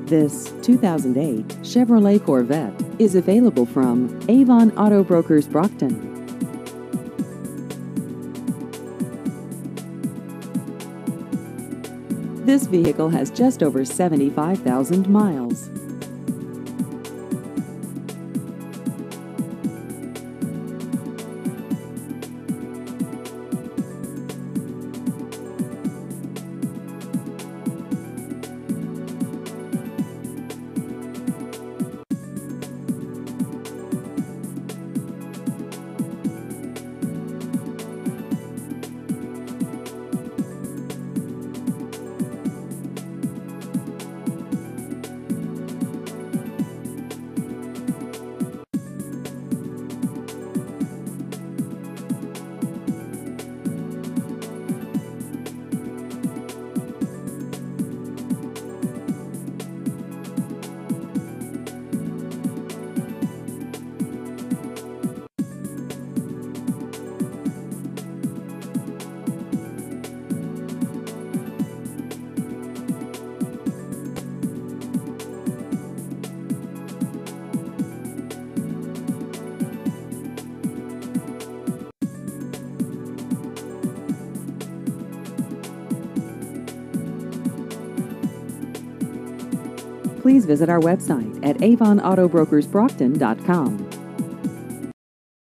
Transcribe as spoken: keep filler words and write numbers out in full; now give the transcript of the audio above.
This two thousand eight Chevrolet Corvette is available from Avon Auto Brokers Brockton. This vehicle has just over seventy-five thousand miles. Please visit our website at avon auto brokers brockton dot com.